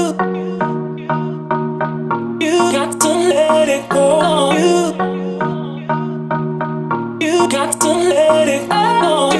You got to let it go. You got to let it go.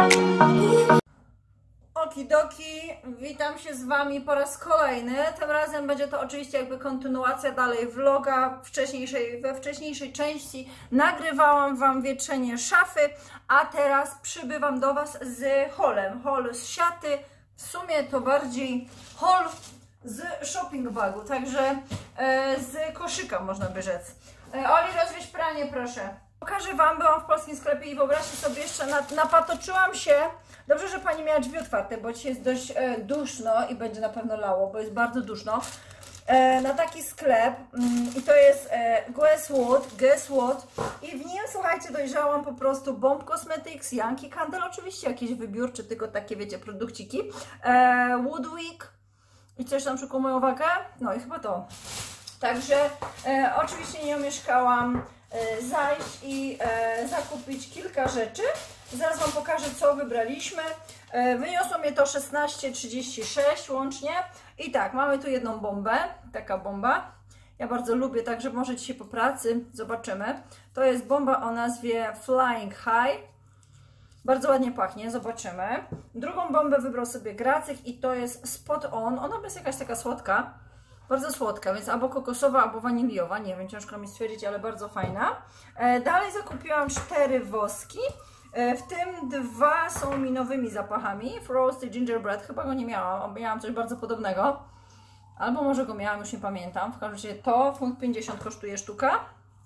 Okidoki, witam się z Wami po raz kolejny. Tym razem będzie to oczywiście jakby kontynuacja dalej vloga we wcześniejszej części. Nagrywałam Wam wietrzenie szafy, a teraz przybywam do Was z haulem. Haul z siaty, w sumie to bardziej haul z shopping bagu, także z koszyka można by rzec. Oli, rozwieź pranie proszę. Pokażę Wam, byłam w polskim sklepie i wyobraźcie sobie, jeszcze napatoczyłam się. Dobrze, że Pani miała drzwi otwarte, bo dzisiaj jest dość duszno i będzie na pewno lało, bo jest bardzo duszno. Na taki sklep i to jest Guess What i w nim, słuchajcie, dojrzałam po prostu Bomb Cosmetics, Yankee Candle, oczywiście jakieś wybiórcze, tylko takie, wiecie, produkciki, Woodwick i coś tam przykuło moją uwagę, no i chyba to. Także oczywiście nie omieszkałam zajść i zakupić kilka rzeczy. Zaraz Wam pokażę, co wybraliśmy. Wyniosło mnie to 16,36 łącznie. I tak, mamy tu jedną bombę, taka bomba. Ja bardzo lubię, także może dzisiaj po pracy zobaczymy. To jest bomba o nazwie Flying High. Bardzo ładnie pachnie, zobaczymy. Drugą bombę wybrał sobie Gracyk i to jest Spot On. Ona jest jakaś taka słodka. Bardzo słodka, więc albo kokosowa, albo waniliowa. Nie wiem, ciężko mi stwierdzić, ale bardzo fajna. Dalej zakupiłam 4 woski. W tym 2 są mi nowymi zapachami. Frosty Gingerbread, chyba go nie miałam. Miałam coś bardzo podobnego. Albo może go miałam, już nie pamiętam. W każdym razie to, funt 50 kosztuje sztuka.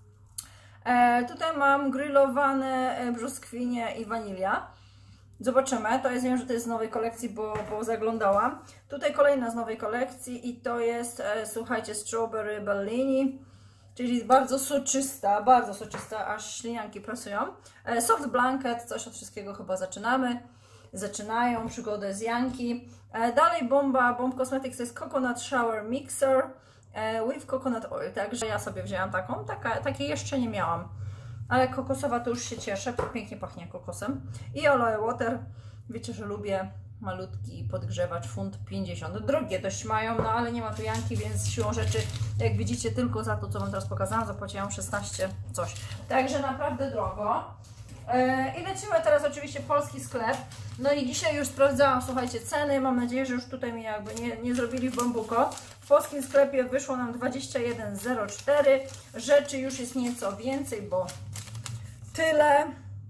Tutaj mam grillowane brzoskwinie i wanilia. Zobaczymy, to jest, wiem, że to jest z nowej kolekcji, bo zaglądałam. Tutaj kolejna z nowej kolekcji i to jest, słuchajcie, Strawberry Bellini, czyli bardzo soczysta, aż ślinianki pracują. Soft Blanket, coś od wszystkiego chyba zaczynają przygodę z Yankee. Dalej Bomb Cosmetics to jest Coconut Shower Mixer with Coconut Oil, także ja sobie wzięłam taką, takiej jeszcze nie miałam. Ale kokosowa to już się cieszę, pięknie pachnie kokosem. I Aloe Water, wiecie, że lubię malutki podgrzewacz, funt 50. Drogie dość mają, no ale nie ma tu Yankee, więc siłą rzeczy, jak widzicie, tylko za to, co Wam teraz pokazałam, zapłaciłam 16 coś. Także naprawdę drogo. I lecimy teraz oczywiście polski sklep. No i dzisiaj już sprawdzałam, słuchajcie, ceny. Mam nadzieję, że już tutaj mi jakby nie zrobili w bambuko. W polskim sklepie wyszło nam 21,04. Rzeczy już jest nieco więcej, bo tyle.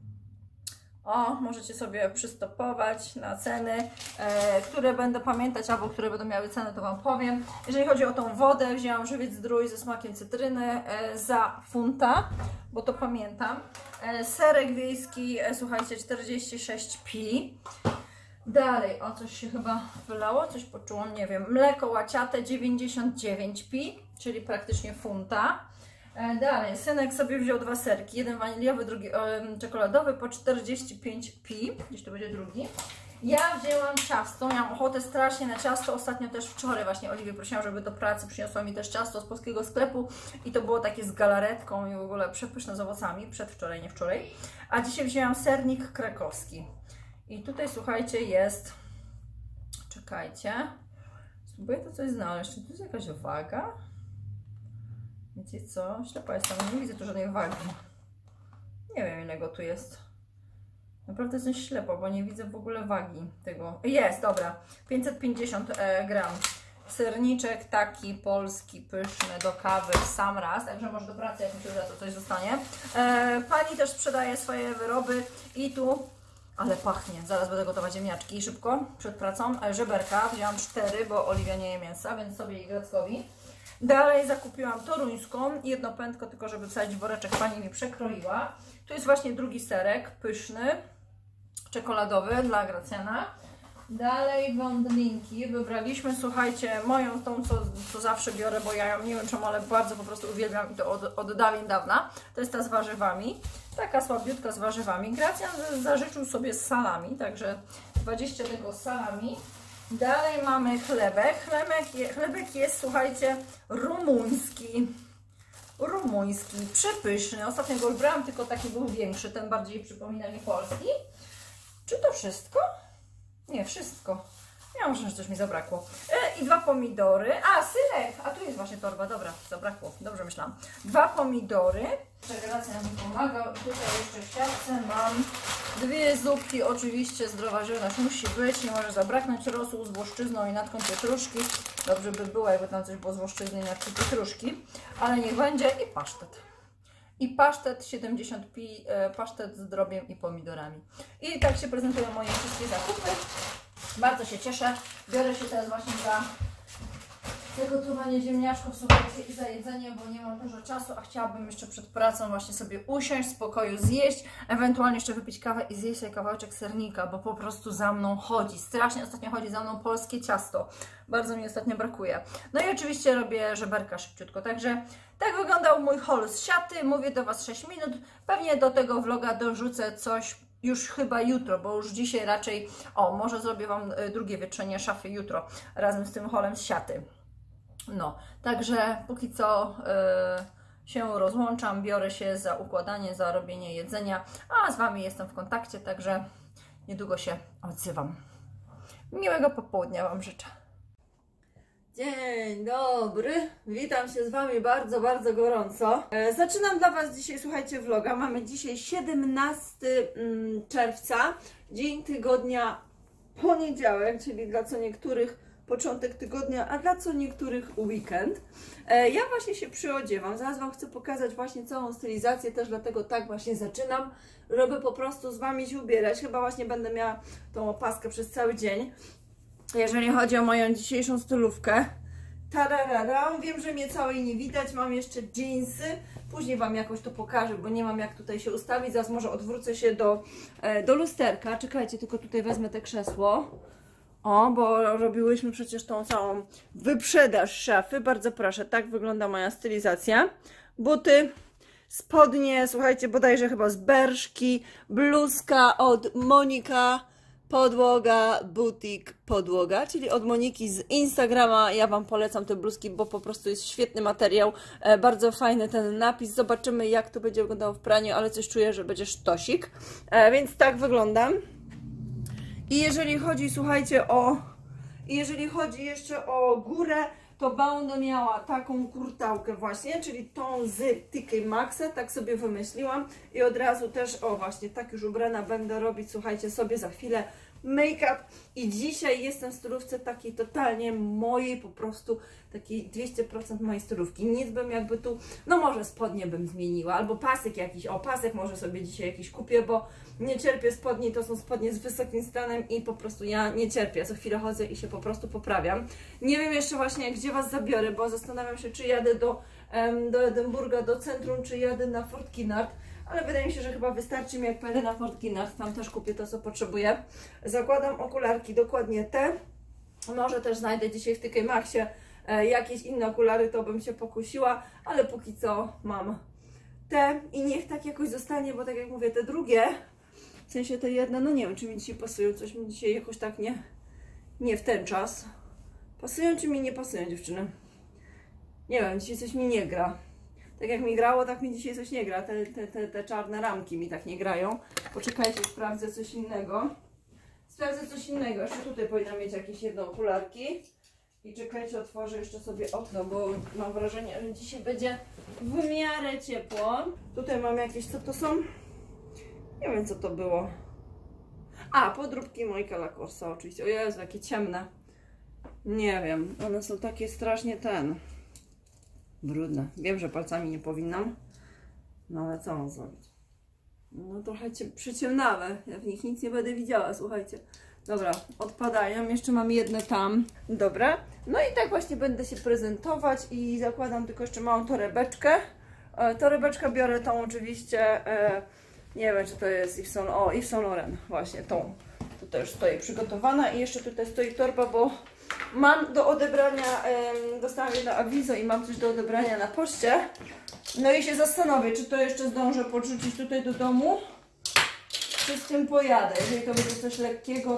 O, możecie sobie przystopować na ceny, które będę pamiętać, albo które będą miały cenę, to Wam powiem. Jeżeli chodzi o tą wodę, wzięłam żywiec zdrój ze smakiem cytryny za funta, bo to pamiętam. Serek wiejski, słuchajcie, 46p. Dalej, o coś się chyba wylało, coś poczułam, nie wiem. Mleko łaciate 99p, czyli praktycznie funta. Dalej, synek sobie wziął 2 serki, jeden waniliowy, drugi czekoladowy po 45p, gdzieś to będzie drugi. Ja wzięłam ciasto, miałam ochotę strasznie na ciasto, ostatnio też wczoraj właśnie Oliwię prosiłam, żeby do pracy przyniosła mi też ciasto z polskiego sklepu i to było takie z galaretką i w ogóle przepyszne z owocami, przedwczoraj, nie wczoraj. A dzisiaj wzięłam sernik krakowski. I tutaj, słuchajcie, jest, czekajcie, spróbuję to coś znaleźć, czy tu jest jakaś waga? Wiecie co? Ślepa jestem, nie widzę tu żadnej wagi. Nie wiem, ile go tu jest. Naprawdę jestem ślepa, bo nie widzę w ogóle wagi tego. Jest, dobra. 550 gram. Serniczek taki polski, pyszny, do kawy w sam raz. Także może do pracy, jak mi się uda, to coś zostanie. Pani też sprzedaje swoje wyroby i tu... Ale pachnie. Zaraz będę gotować ziemniaczki szybko, przed pracą. Żeberka. Wzięłam 4, bo Oliwia nie je mięsa, więc sobie i Grackowi. Dalej zakupiłam toruńską, jedno pętko, tylko żeby wsadzić w woreczek, pani mi przekroiła. Tu jest właśnie drugi serek, pyszny, czekoladowy dla Gracjana. Dalej wądlinki, wybraliśmy, słuchajcie, moją tą, co zawsze biorę, bo ja ją nie wiem czemu, ale bardzo po prostu uwielbiam i to od dawien dawna. To jest ta z warzywami, taka słabiutka z warzywami. Gracjan zażyczył sobie z salami, także 20 tego z salami. Dalej mamy chlebek. Chlebek jest, słuchajcie, rumuński. Przepyszny. Ostatnio go brałam, tylko taki był większy, ten bardziej przypomina mi polski. Czy to wszystko? Nie, wszystko. Ja może, że coś mi zabrakło. I 2 pomidory. A, syrek! A tu jest właśnie torba, dobra, zabrakło. Dobrze myślałam. 2 pomidory. Integracja mi pomaga. I tutaj jeszcze w siatce mam 2 zupki. Oczywiście zdrowa żywność musi być. Nie może zabraknąć rosół z włoszczyzną i natką pietruszki. Dobrze by było, jakby tam coś było z włoszczyzny i natki pietruszki. Ale niech będzie. I pasztet. I pasztet 70 pi, pasztet z drobiem i pomidorami. I tak się prezentują moje wszystkie zakupy. Bardzo się cieszę. Biorę się teraz właśnie za zagotowanie ziemniaczków, słuchajcie, i za jedzenie, bo nie mam dużo czasu, a chciałabym jeszcze przed pracą właśnie sobie usiąść, w spokoju zjeść, ewentualnie jeszcze wypić kawę i zjeść sobie kawałeczek sernika, bo po prostu za mną chodzi. Strasznie ostatnio chodzi za mną polskie ciasto. Bardzo mi ostatnio brakuje. No i oczywiście robię żeberka szybciutko. Także tak wyglądał mój haul z siaty. Mówię do Was 6 minut. Pewnie do tego vloga dorzucę coś już chyba jutro, bo już dzisiaj raczej, może zrobię Wam drugie wietrzenie szafy jutro razem z tym haulem z siaty. No, także póki co się rozłączam, biorę się za układanie, za robienie jedzenia, a z Wami jestem w kontakcie, także niedługo się odzywam. Miłego popołudnia Wam życzę. Dzień dobry, witam się z Wami bardzo, bardzo gorąco. Zaczynam dla Was dzisiaj, słuchajcie, vloga. Mamy dzisiaj 17 czerwca, dzień tygodnia, poniedziałek, czyli dla co niektórych początek tygodnia, a dla co niektórych weekend. Ja właśnie się przyodziewam, zaraz Wam chcę pokazać właśnie całą stylizację, też dlatego tak właśnie zaczynam, żeby po prostu z Wami się ubierać. Chyba właśnie będę miała tą opaskę przez cały dzień. Jeżeli chodzi o moją dzisiejszą stylówkę, tararara, wiem, że mnie całej nie widać, mam jeszcze dżinsy, później Wam jakoś to pokażę, bo nie mam jak tutaj się ustawić, zaraz może odwrócę się do lusterka, czekajcie, tylko tutaj wezmę te krzesło, bo robiłyśmy przecież tą całą wyprzedaż szafy, bardzo proszę, tak wygląda moja stylizacja, buty, spodnie, słuchajcie, bodajże chyba z Berszki, bluzka od Monika, podłoga, butik, podłoga, czyli od Moniki z Instagrama. Ja Wam polecam te bluzki, bo po prostu jest świetny materiał, bardzo fajny ten napis. Zobaczymy, jak to będzie wyglądało w praniu, ale coś czuję, że będzie sztosik, więc tak wyglądam. I jeżeli chodzi, słuchajcie, jeżeli chodzi jeszcze o górę, to będę miała taką kurtałkę właśnie, czyli tą z TK Maxa, tak sobie wymyśliłam i od razu też, właśnie tak już ubrana będę robić, słuchajcie, sobie za chwilę make-up i dzisiaj jestem w stylówce takiej totalnie mojej, po prostu takiej 200% mojej stylówki. Nic bym jakby tu, no może spodnie bym zmieniła, albo pasek jakiś, pasek może sobie dzisiaj jakiś kupię, bo nie cierpię spodni, to są spodnie z wysokim stanem i po prostu ja nie cierpię, co chwilę chodzę i się po prostu poprawiam. Nie wiem jeszcze właśnie, gdzie Was zabiorę, bo zastanawiam się, czy jadę do Edynburga, do centrum, czy jadę na Fort Kinnaird, ale wydaje mi się, że chyba wystarczy mi, jak pojadę na Fort Kinnaird, tam też kupię to, co potrzebuję. Zakładam okularki, dokładnie te, może też znajdę dzisiaj w TK Maxie jakieś inne okulary, to bym się pokusiła, ale póki co mam te i niech tak jakoś zostanie, bo tak jak mówię, te drugie, w sensie te jedne, no nie wiem, czy mi dzisiaj pasują, coś mi dzisiaj jakoś tak nie w ten czas. Pasują, czy mi nie pasują, dziewczyny? Nie wiem, dzisiaj coś mi nie gra. Tak jak mi grało, tak mi dzisiaj coś nie gra. Te czarne ramki mi tak nie grają. Poczekajcie, sprawdzę coś innego. Jeszcze tutaj powinna mieć jakieś jedne okularki. I czekajcie, otworzę jeszcze sobie okno, bo mam wrażenie, że dzisiaj będzie w miarę ciepło. Tutaj mam jakieś, co to są? Nie wiem, co to było. Podróbki Monika Lacorsa oczywiście. O Jezu, jakie ciemne. Nie wiem, one są takie strasznie brudne. Wiem, że palcami nie powinnam, no ale co mam zrobić? No trochę przyciemnawe, ja w nich nic nie będę widziała, słuchajcie. Dobra, odpadają, jeszcze mam jedne tam. Dobra, no i tak właśnie będę się prezentować i zakładam tylko jeszcze małą torebeczkę. Torebeczkę biorę tą oczywiście, nie wiem, czy to jest Yves Saint Laurent, właśnie tą. Tutaj już stoi przygotowana i jeszcze tutaj stoi torba, bo mam do odebrania, dostałam jedno awizo i mam coś do odebrania na poczcie. No i się zastanowię, czy to jeszcze zdążę podrzucić tutaj do domu, czy z tym pojadę. Jeżeli to będzie coś lekkiego,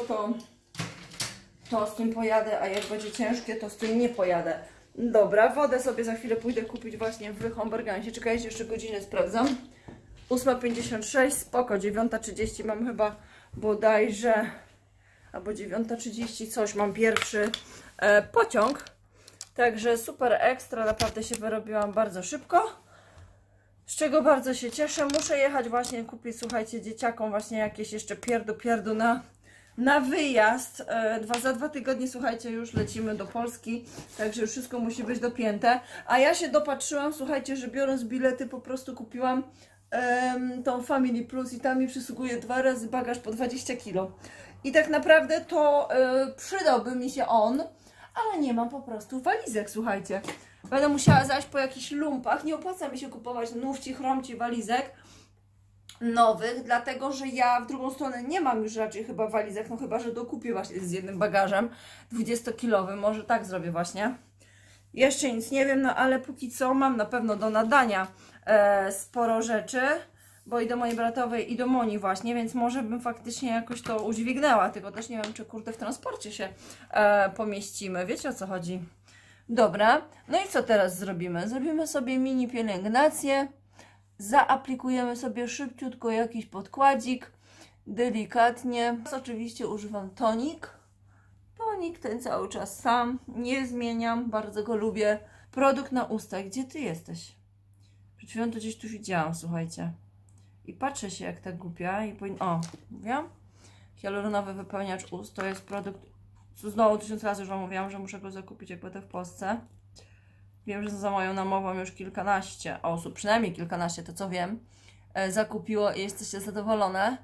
to z tym pojadę, a jak będzie ciężkie, to z tym nie pojadę. Dobra, wodę sobie za chwilę pójdę kupić właśnie w Hombergansie. Czekajcie, jeszcze godzinę sprawdzam. 8:56, spoko, 9:30 mam chyba bodajże... albo 9:30 coś, mam pierwszy pociąg. Także super ekstra, naprawdę się wyrobiłam bardzo szybko. Z czego bardzo się cieszę. Muszę jechać właśnie kupić, słuchajcie, dzieciakom właśnie jakieś jeszcze pierdu na wyjazd. Za 2 tygodnie, słuchajcie, już lecimy do Polski, także już wszystko musi być dopięte. A ja się dopatrzyłam, słuchajcie, że biorąc bilety po prostu kupiłam tą Family Plus i tam mi przysługuje 2 razy bagaż po 20 kg. I tak naprawdę to przydałby mi się on, ale nie mam po prostu walizek, słuchajcie. Będę musiała zaś po jakichś lumpach. Nie opłaca mi się kupować nówci, chromci walizek nowych, dlatego że ja w drugą stronę nie mam już raczej chyba walizek, no chyba że dokupię właśnie z jednym bagażem 20-kilowym, może tak zrobię właśnie. Jeszcze nic nie wiem, no ale póki co mam na pewno do nadania sporo rzeczy, bo i do mojej bratowej i do Moni właśnie, więc może bym faktycznie jakoś to udźwignęła, tylko też nie wiem, czy kurde w transporcie się pomieścimy, wiecie o co chodzi. Dobra, no i co teraz zrobimy? Zrobimy sobie mini pielęgnację, zaaplikujemy sobie szybciutko jakiś podkładzik, delikatnie. Oczywiście używam tonik. Tonik ten cały czas sam, nie zmieniam, bardzo go lubię. Produkt na usta, gdzie ty jesteś? Przed chwilą to gdzieś tu widziałam, słuchajcie. I patrzę się jak tak głupia i o, mówiłam? Hialuronowy wypełniacz ust, to jest produkt, znowu 1000 razy już wam mówiłam, że muszę go zakupić jak będę w Polsce. Wiem, że za moją namową już kilkanaście osób, przynajmniej kilkanaście, to co wiem, zakupiło i jesteście zadowolone.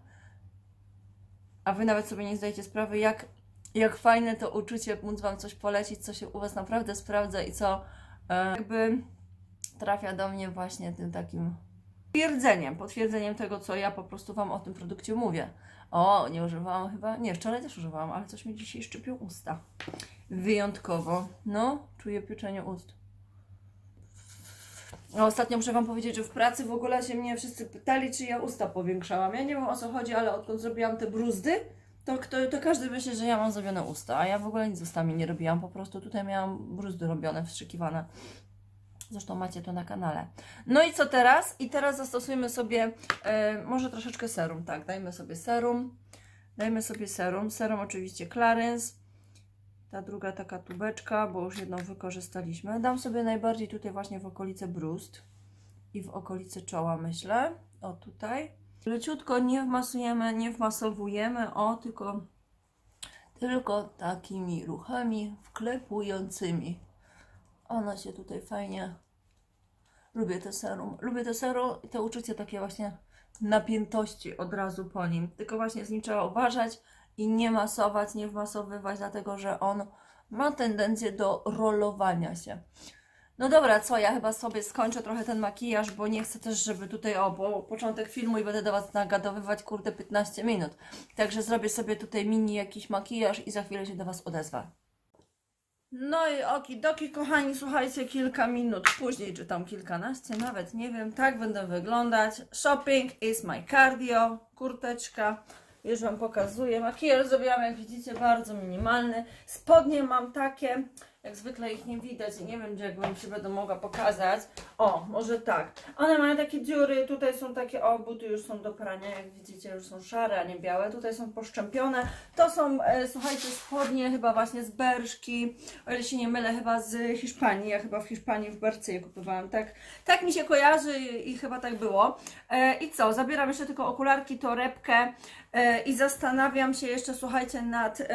A wy nawet sobie nie zdajecie sprawy, jak fajne to uczucie móc wam coś polecić, co się u was naprawdę sprawdza i co jakby trafia do mnie właśnie tym takim potwierdzeniem tego, co ja po prostu wam o tym produkcie mówię. O, nie używałam chyba, nie, wczoraj też używałam, ale coś mi dzisiaj szczypią usta. Wyjątkowo. No, czuję pieczenie ust. No, ostatnio muszę wam powiedzieć, że w pracy w ogóle się mnie wszyscy pytali, czy ja usta powiększałam. Ja nie wiem o co chodzi, ale odkąd zrobiłam te bruzdy, to każdy myśli, że ja mam zrobione usta, a ja w ogóle nic z ustami nie robiłam, po prostu tutaj miałam bruzdy robione, wstrzykiwane. Zresztą macie to na kanale. No i co teraz? I teraz zastosujemy sobie może troszeczkę serum, tak, dajmy sobie serum. Dajmy sobie serum. Serum oczywiście Clarins. Ta druga taka tubeczka, bo już jedną wykorzystaliśmy. Dam sobie najbardziej tutaj właśnie w okolice brust i w okolice czoła, myślę. O, tutaj. Leciutko nie wmasujemy, nie wmasowujemy, o, tylko takimi ruchami wklepującymi. Ona się tutaj fajnie... Lubię to serum. Lubię to serum i to uczucie takie właśnie napiętości od razu po nim. Tylko właśnie z nim trzeba uważać i nie masować, nie wmasowywać, dlatego że on ma tendencję do rolowania się. No dobra, co? Ja chyba sobie skończę trochę ten makijaż, bo nie chcę też, żeby tutaj, bo początek filmu i będę do was nagadowywać, kurde, 15 minut. Także zrobię sobie tutaj mini jakiś makijaż i za chwilę się do was odezwę. No i okidoki, kochani, słuchajcie, kilka minut później, czy tam kilkanaście, nawet nie wiem, tak będę wyglądać. Shopping is my cardio, kurteczka, już wam pokazuję. Makijaż zrobiłam, jak widzicie, bardzo minimalny. Spodnie mam takie, jak zwykle ich nie widać i nie wiem, gdzie jakbym się będę mogła pokazać. O, może tak. One mają takie dziury, tutaj są takie, o, buty już są do prania, jak widzicie, już są szare, a nie białe. Tutaj są poszczępione. To są, słuchajcie, spodnie chyba właśnie z Berszki, o ile się nie mylę, chyba z Hiszpanii. Ja chyba w Hiszpanii, w Bercy je kupowałam. Tak mi się kojarzy i chyba tak było. I co? Zabieram jeszcze tylko okularki, torebkę i zastanawiam się jeszcze, słuchajcie,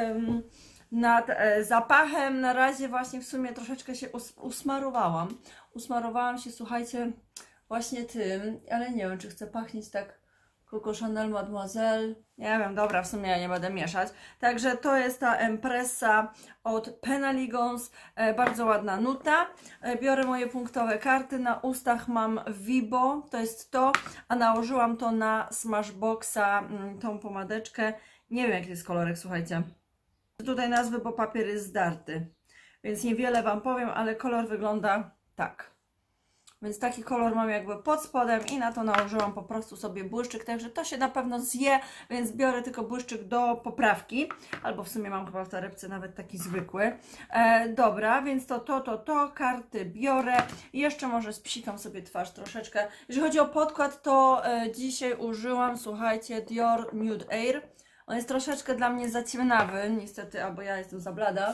nad zapachem. Na razie właśnie w sumie troszeczkę się usmarowałam. Usmarowałam się, słuchajcie, właśnie tym, ale nie wiem, czy chcę pachnieć tak Coco Chanel Mademoiselle. Nie wiem, dobra, w sumie ja nie będę mieszać. Także to jest ta Empressa od Penaligons. Bardzo ładna nuta. Biorę moje punktowe karty. Na ustach mam Vibo, to jest to, a nałożyłam to na Smashboxa, tą pomadeczkę. Nie wiem, jaki jest kolorek, słuchajcie. Tutaj nazwy, bo papier jest zdarty, więc niewiele wam powiem, ale kolor wygląda tak. Więc taki kolor mam jakby pod spodem i na to nałożyłam po prostu sobie błyszczyk, także to się na pewno zje, więc biorę tylko błyszczyk do poprawki, albo w sumie mam chyba w torebce nawet taki zwykły. Dobra, więc to karty biorę. Jeszcze może spsikam sobie twarz troszeczkę. Jeżeli chodzi o podkład, to dzisiaj użyłam, słuchajcie, Dior Nude Air. On jest troszeczkę dla mnie zaciemnawy, niestety, albo ja jestem za blada.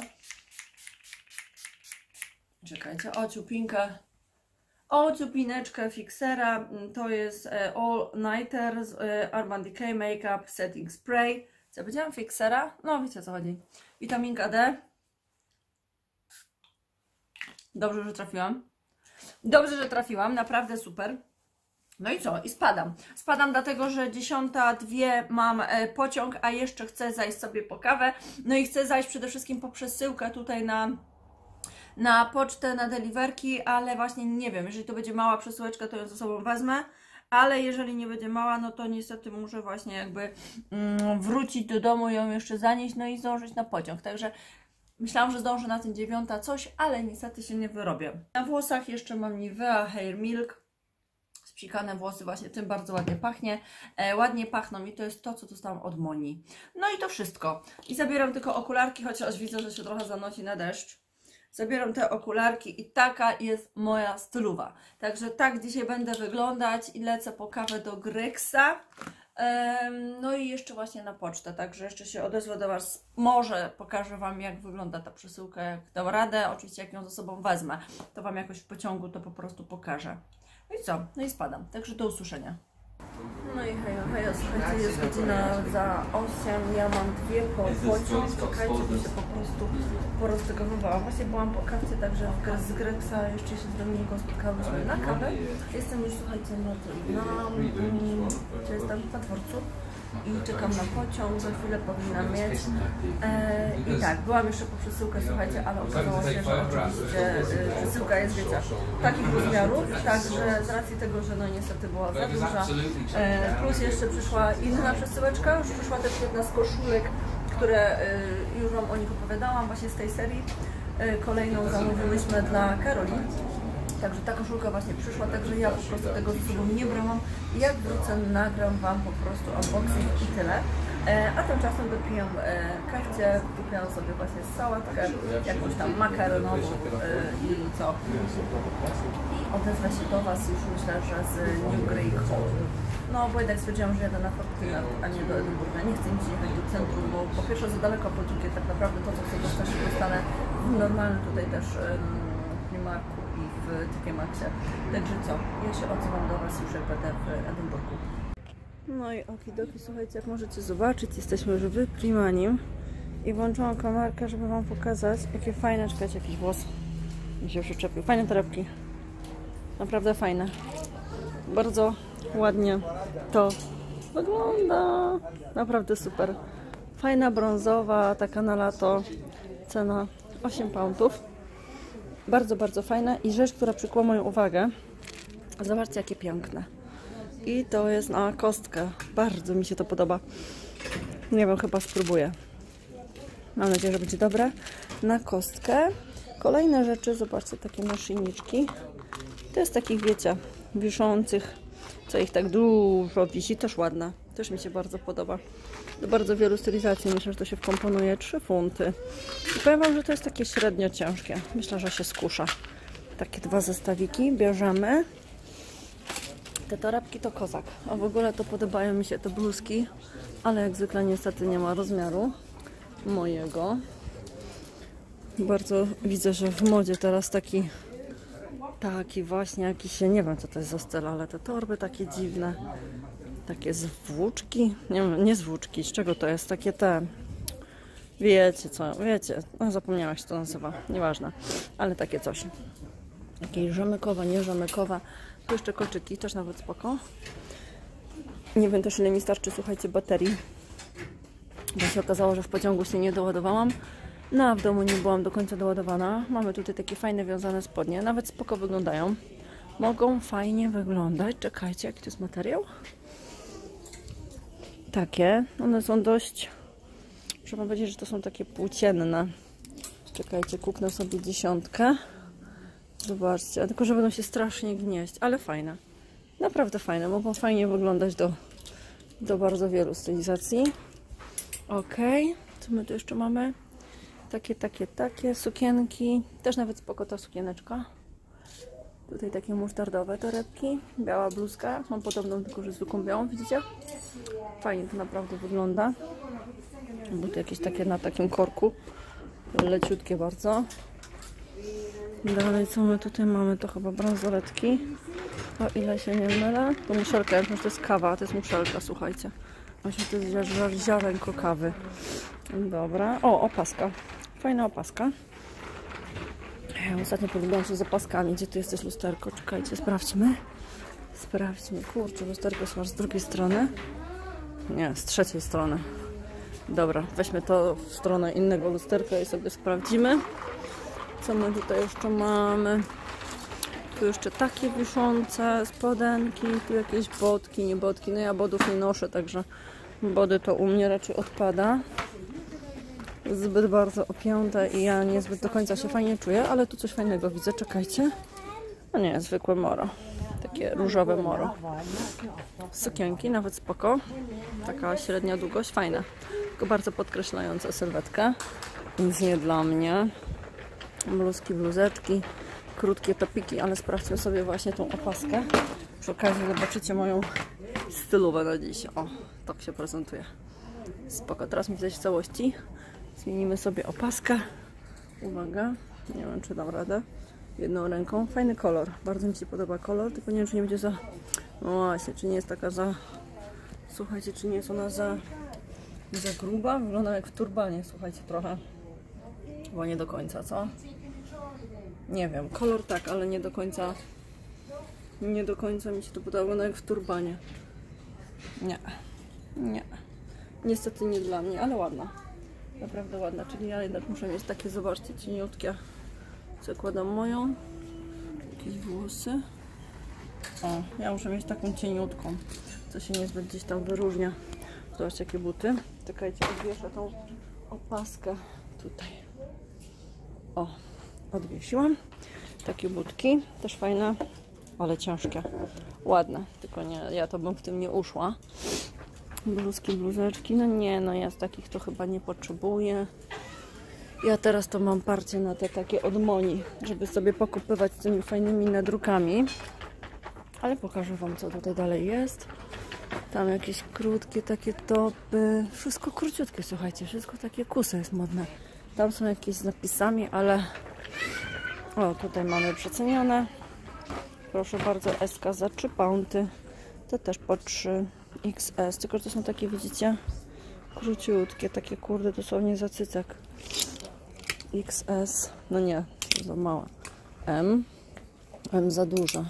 Czekajcie, ociupinkę. Ociupineczkę fixera. To jest All Nighter z Urban Decay Makeup Setting Spray. Co ja powiedziałam? Fixera? No wiecie o co chodzi. Witaminka D. Dobrze, że trafiłam. Dobrze, że trafiłam. Naprawdę super. No i co? I spadam. Spadam dlatego, że 10:02 mam pociąg, a jeszcze chcę zajść sobie po kawę. No i chcę zajść przede wszystkim po przesyłkę tutaj na pocztę, na deliverki, ale właśnie nie wiem, jeżeli to będzie mała przesyłeczka, to ją ze sobą wezmę, ale jeżeli nie będzie mała, no to niestety muszę właśnie jakby wrócić do domu, ją jeszcze zanieść, no i zdążyć na pociąg. Także myślałam, że zdążę na ten 9 coś, ale niestety się nie wyrobię. Na włosach jeszcze mam Nivea Hair Milk. Spsikane włosy, właśnie tym bardzo ładnie pachnie. Ładnie pachną i to jest to, co dostałam od Moni. No i to wszystko. I zabieram tylko okularki, chociaż widzę, że się trochę zanosi na deszcz. Zabieram te okularki i taka jest moja stylowa. Także tak dzisiaj będę wyglądać i lecę po kawę do Grexa. No i jeszcze właśnie na pocztę, także jeszcze się odezwę do Was. Może pokażę Wam, jak wygląda ta przesyłka, jak dam radę. Oczywiście jak ją ze sobą wezmę, to Wam jakoś w pociągu to po prostu pokażę. No i co? No i spadam. Także do usłyszenia. No i hej, słuchajcie, jest godzina za 8, ja mam 2 po pociąg, czekajcie, bo się po prostu poroztegowywałam. Właśnie byłam po kawce, także z Grexa jeszcze się z Dominiką spotkałyśmy na kawę. Jestem już, słuchajcie, na dworcu i czekam na pociąg, za chwilę powinnam mieć. I tak, byłam jeszcze po przesyłkę, słuchajcie, ale okazało się, że oczywiście przesyłka jest, wiecie, takich rozmiarów, także z racji tego, że no niestety była za duża, plus jeszcze przyszła inna przesyłeczka, już przyszła też jedna z koszulek, które już Wam o nich opowiadałam, właśnie z tej serii. Kolejną zamówiłyśmy dla Karoli. Także ta koszulka właśnie przyszła, także ja po prostu tego ze sobą nie brałam. Jak wrócę, nagram Wam po prostu unboxing i tyle. A tymczasem dopijam kawcie, kupiłam sobie właśnie sałatkę, jakąś tam makaronową i co? I odezwę się do Was już myślę, że z New Grey Hall. No bo jednak stwierdziłam, że jadę na Fortuna, a nie do Edynburga. Nie chcę mi się jechać do centrum, bo po pierwsze za daleko, po drugie tak naprawdę to, co chcę dostać, dostanę w normalnym tutaj też Primarku i w TK Maxie. Także co? Ja się odzywam do Was już jak będę w Edynburgu. No i okidoki, słuchajcie, jak możecie zobaczyć, jesteśmy już w Primanim i włączyłam kamerkę, żeby Wam pokazać, jakie fajne, czekajcie, jakiś włos mi się przyczepił. Fajne torebki. Naprawdę fajne. Bardzo ładnie to wygląda. Naprawdę super. Fajna, brązowa, taka na lato. Cena 8 poundów. Bardzo, bardzo fajna i rzecz, która przykuła moją uwagę. Zobaczcie, jakie piękne. I to jest na kostkę. Bardzo mi się to podoba. Nie wiem, chyba spróbuję. Mam nadzieję, że będzie dobre. Na kostkę. Kolejne rzeczy, zobaczcie, takie naszyjniczki. To jest takich, wiecie, wiszących, co ich tak dużo wisi. Też ładne. Też mi się bardzo podoba. Do bardzo wielu stylizacji. Myślę, że to się wkomponuje 3 funty. I powiem Wam, że to jest takie średnio ciężkie. Myślę, że się skusza. Takie 2 zestawiki bierzemy. Te torebki to kozak. A w ogóle to podobają mi się te bluzki, ale jak zwykle niestety nie ma rozmiaru mojego. Bardzo widzę, że w modzie teraz taki właśnie jakiś, nie wiem co to jest za styl, ale te torby takie dziwne, takie z włóczki, nie wiem, nie z włóczki, z czego to jest, takie te, wiecie co, wiecie, no zapomniałam jak się to nazywa, nieważne, ale takie coś. Jakieś rzemykowa, nie rzemykowa. Tu jeszcze koczyki, też nawet spoko. Nie wiem też ile mi starczy, słuchajcie, baterii. Bo się okazało, że w pociągu się nie doładowałam. No a w domu nie byłam do końca doładowana. Mamy tutaj takie fajne wiązane spodnie. Nawet spoko wyglądają. Mogą fajnie wyglądać. Czekajcie, jaki to jest materiał? Takie. One są dość... Muszę Wam powiedzieć, że to są takie płócienne. Czekajcie, kupnę sobie 10. Zobaczcie, tylko że będą się strasznie gnieść, ale fajne. Naprawdę fajne, mogą fajnie wyglądać do bardzo wielu stylizacji. Ok, co my tu jeszcze mamy? Takie sukienki. Też nawet spoko ta sukieneczka. Tutaj takie musztardowe torebki, biała bluzka, mam podobną, tylko że zwykłą białą, widzicie? Fajnie to naprawdę wygląda. Buty jakieś takie na takim korku, leciutkie bardzo. Dalej co my tutaj mamy, to chyba bransoletki, o ile się nie mylę. To muszelka, ja myślę, że to jest kawa, to jest muszelka, słuchajcie. Właśnie to jest ziarenko kawy. Dobra, o, opaska, fajna opaska. Ja ostatnio polubiłam się z opaskami. Gdzie tu jest lusterko? Czekajcie, sprawdźmy. Sprawdźmy. Kurczę, lusterko masz z drugiej strony. Nie, z trzeciej strony. Dobra, weźmy to w stronę innego lusterka i sobie sprawdzimy. Co my tutaj jeszcze mamy? Tu jeszcze takie wiszące spodenki, tu jakieś bodki, nie bodki. No ja bodów nie noszę, także body to u mnie raczej odpada. Zbyt bardzo opięte i ja niezbyt do końca się fajnie czuję, ale tu coś fajnego widzę, czekajcie. No nie, zwykłe moro. Takie różowe moro. Sukienki, nawet spoko. Taka średnia długość, fajna. Tylko bardzo podkreślająca sylwetkę. Nic nie dla mnie. Bluzki, bluzeczki, krótkie topiki, ale sprawdźmy sobie właśnie tą opaskę. Przy okazji zobaczycie moją stylówę na dziś. O, tak się prezentuje. Spoko, teraz mi widać w całości. Zmienimy sobie opaskę. Uwaga, nie wiem czy dam radę. Jedną ręką. Fajny kolor. Bardzo mi się podoba kolor, tylko nie wiem czy nie będzie za... No właśnie, czy nie jest taka za... Słuchajcie, czy nie jest ona za gruba? Wygląda jak w turbanie, słuchajcie, trochę. Bo nie do końca, co? Nie wiem, kolor tak, ale nie do końca... Nie do końca mi się to podoba, wygląda jak w turbanie. Nie. Nie. Niestety nie dla mnie, ale ładna. Naprawdę ładna, czyli ja jednak muszę mieć takie, zobaczcie, cieniutkie. Zakładam moją. Jakieś włosy. O, ja muszę mieć taką cieniutką, co się niezbyt gdzieś tam wyróżnia. Zobaczcie, jakie buty. Czekajcie, odwieszę tą opaskę tutaj. O, odwiesiłam. Takie butki, też fajne, ale ciężkie. Ładne, tylko nie, ja to bym w tym nie uszła. Bluzki, bluzeczki, no nie, no ja z takich to chyba nie potrzebuję. Ja teraz to mam parcie na te takie od Moni, żeby sobie pokupywać z tymi fajnymi nadrukami. Ale pokażę wam, co tutaj dalej jest. Tam jakieś krótkie takie topy. Wszystko króciutkie, słuchajcie, wszystko takie kusy jest modne. Tam są jakieś z napisami, ale... O, tutaj mamy przecenione. Proszę bardzo, SK za 3 poundy. To też po 3. XS, tylko że to są takie, widzicie, króciutkie, takie kurde, dosłownie za cycek. XS, no nie, to za małe. M za duże.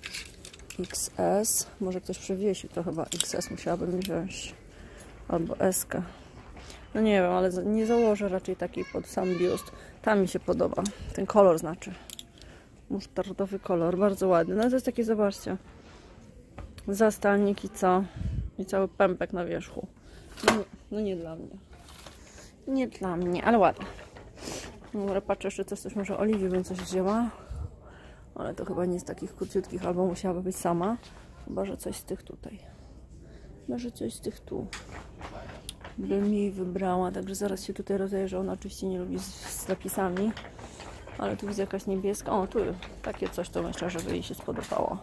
XS, może ktoś przewiesił, to chyba XS musiałabym wziąć. Albo SK. No nie wiem, ale nie założę raczej takiej pod sam biust. Tam mi się podoba, ten kolor znaczy. Musztardowy kolor, bardzo ładny. No to jest takie, zobaczcie. Zastalnik i co? I cały pępek na wierzchu. No nie dla mnie. Nie dla mnie, ale ładne. Dobra, patrzę jeszcze coś może Oliwii bym coś wzięła. Ale to chyba nie z takich króciutkich, albo musiałaby być sama. Chyba, że coś z tych tutaj. Chyba, że coś z tych tu bym jej wybrała. Także zaraz się tutaj rozejrzę. Ona oczywiście nie lubi z napisami. Ale tu widzę jakaś niebieska. O, tu takie coś, to myślę, żeby jej się spodobało.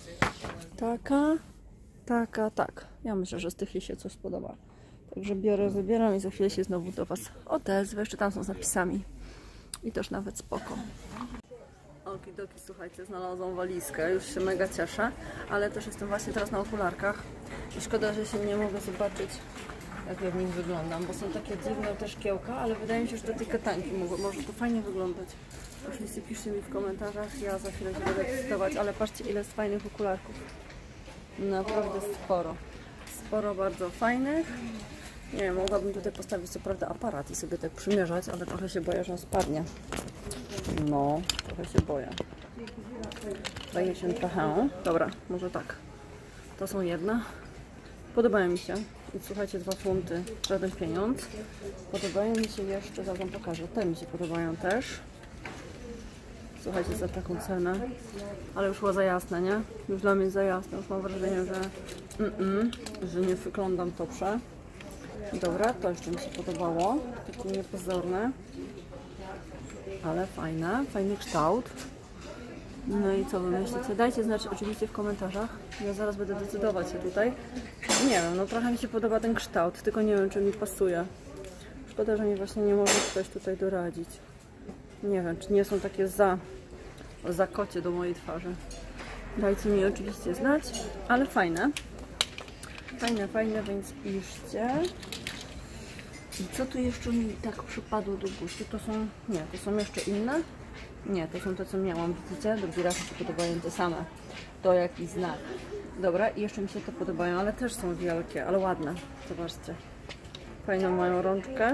Tak. Ja myślę, że z tych jej się coś spodoba. Także biorę, wybieram i za chwilę się znowu do was odezwę. Jeszcze tam są z napisami. I też nawet spoko. Okidoki, słuchajcie, znalazłam walizkę. Już się mega cieszę. Ale też jestem właśnie teraz na okularkach. I szkoda, że się nie mogę zobaczyć, jak ja w nich wyglądam. Bo są takie dziwne też szkiełka, ale wydaje mi się, że te tykatanki może to fajnie wyglądać. Oczywiście piszcie mi w komentarzach. Ja za chwilę się będę testować. Ale patrzcie, ile jest fajnych okularków. Naprawdę sporo. Sporo bardzo fajnych. Nie wiem, mogłabym tutaj postawić co prawda aparat i sobie tak przymierzać, ale trochę się boję, że on spadnie. No, trochę się boję. Boję się trochę. Dobra, może tak. To są jedne. Podobają mi się. I słuchajcie, 2 funty, żaden pieniądz. Podobają mi się jeszcze, zaraz wam pokażę. Te mi się podobają też. Słuchajcie, za taką cenę. Ale już było za jasne, nie? Już dla mnie jest za jasne. Już mam wrażenie, że nie wyglądam dobrze. Dobra, to jeszcze mi się podobało. Takie niepozorne. Ale fajne. Fajny kształt. No i co wy myślicie? Dajcie znać oczywiście w komentarzach. Ja zaraz będę decydować się tutaj. Nie wiem, no trochę mi się podoba ten kształt, tylko nie wiem, czy mi pasuje. Szkoda, że mi właśnie nie może ktoś tutaj doradzić. Nie wiem, czy nie są takie za kocie do mojej twarzy. Dajcie mi oczywiście znać, ale fajne. Fajne, więc piszcie. I co tu jeszcze mi tak przypadło do gustu? To są, nie, to są jeszcze inne? Nie, to są te, co miałam, widzicie? Drugi raz mi się podobają te same. To jakiś znak. Dobra, i jeszcze mi się te podobają, ale też są wielkie, ale ładne. Zobaczcie. Fajną mają rączkę.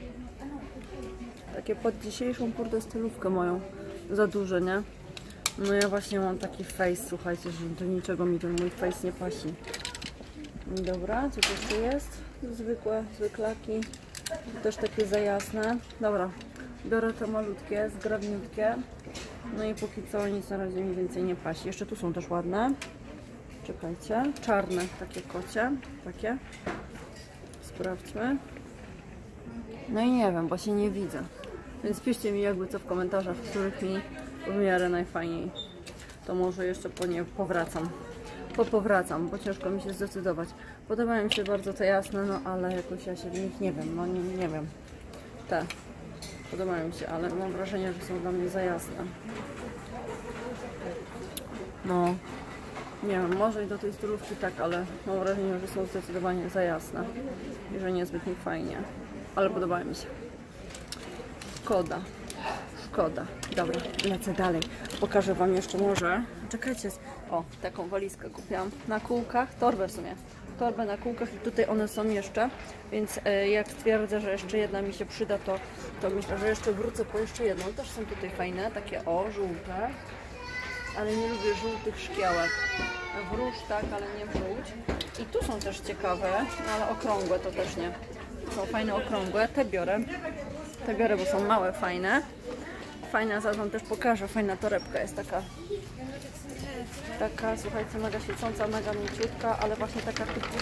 Takie pod dzisiejszą kurde stylówkę moją. Za duże, nie? No ja właśnie mam taki face, słuchajcie, że do niczego mi ten mój face nie pasi. Dobra, co to jeszcze jest? Zwyklaki. Też takie za jasne. Dobra, biorę te malutkie, zgrabniutkie. No i póki co nic na razie mi więcej nie pasi. Jeszcze tu są też ładne. Czekajcie. Czarne, takie kocie. Takie. Sprawdźmy. No i nie wiem, bo się nie widzę. Więc piszcie mi jakby co w komentarzach, w których mi w miarę najfajniej. To może jeszcze po nie powracam. Powracam, bo ciężko mi się zdecydować. Podobają mi się bardzo te jasne, no ale jakoś ja się w nich nie wiem, no nie wiem. Te podobają mi się, ale mam wrażenie, że są dla mnie za jasne. No, nie wiem, może i do tej stylówki tak, ale mam wrażenie, że są zdecydowanie za jasne i że niezbyt mi fajnie, ale podobają mi się. Szkoda. Dobra, lecę dalej. Pokażę wam jeszcze może. Czekajcie. O, taką walizkę kupiłam na kółkach. Torbę w sumie. Torbę na kółkach i tutaj one są jeszcze. Więc jak stwierdzę, że jeszcze jedna mi się przyda, to myślę, że jeszcze wrócę po jeszcze jedną. Też są tutaj fajne. Takie żółte. Ale nie lubię żółtych szkiełek. W róż tak, ale nie w żółć. I tu są też ciekawe, no ale okrągłe to też nie. Są fajne okrągłe. Te biorę, bo są małe, fajne. Fajna, zaraz wam też pokażę, fajna torebka jest taka, słuchajcie, mega świecąca, mega mięciutka, ale właśnie taka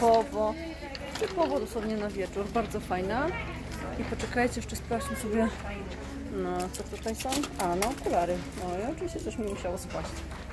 typowo dosłownie na wieczór, bardzo fajna. I poczekajcie, jeszcze sprawdźmy sobie, no co tutaj są? No okulary, no i oczywiście coś mi musiało spaść.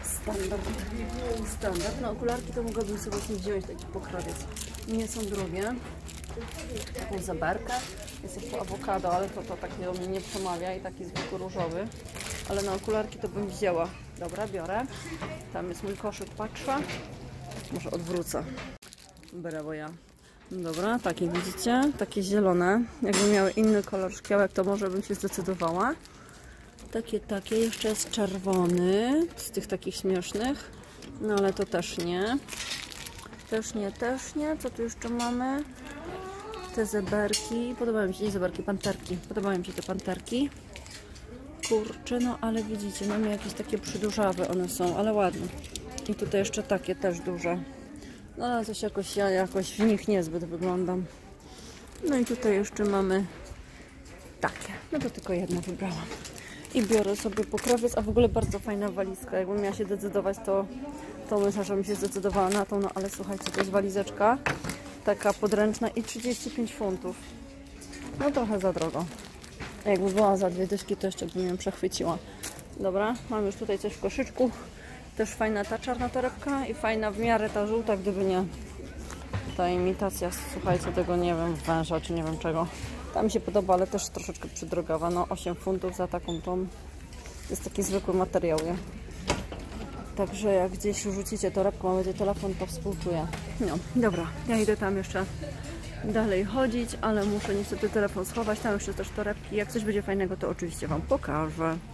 Standard, no okularki to mogłabym sobie właśnie wziąć, taki pokrowiec. Nie są drogie. Taką zeberkę. Jest jeszcze awokado, ale to tak do mnie nie przemawia i taki zwykły różowy. Ale na okularki to bym wzięła. Dobra, biorę. Tam jest mój koszyk, patrzę. Może odwrócę. Brawo ja. Dobra, takie widzicie? Takie zielone. Jakby miały inny kolor szkiełek, to może bym się zdecydowała. Takie. Jeszcze jest czerwony. Z tych takich śmiesznych. No ale to też nie. Też nie. Co tu jeszcze mamy? Te zeberki. Podobają mi się, nie zeberki, panterki. Podobają mi się te panterki. Kurczę, no ale widzicie, mamy jakieś takie przydurzawe one są, ale ładne. I tutaj jeszcze takie też duże. No ale coś ja jakoś w nich niezbyt wyglądam. No i tutaj jeszcze mamy takie. No to tylko jedno wybrałam. I biorę sobie pokrowiec, a w ogóle bardzo fajna walizka. Jakbym miała się decydować, to myślę, że bym się zdecydowała na tą, no ale słuchajcie, to jest walizeczka. Taka podręczna i 35 funtów. No trochę za drogo. Jakby była za 2 dyszki, to jeszcze bym ją przechwyciła. Dobra, mam już tutaj coś w koszyczku. Też fajna ta czarna torebka i fajna w miarę ta żółta, gdyby nie ta imitacja, słuchajcie, tego nie wiem, węża czy nie wiem czego. Ta mi się podoba, ale też troszeczkę przydrogowa. No 8 funtów za taką tą. Jest taki zwykły materiał, nie? Także jak gdzieś rzucicie torebką, a będzie telefon, to współczuję. No, dobra, ja idę tam jeszcze dalej chodzić, ale muszę niestety telefon schować. Tam jeszcze też torebki. Jak coś będzie fajnego, to oczywiście wam pokażę.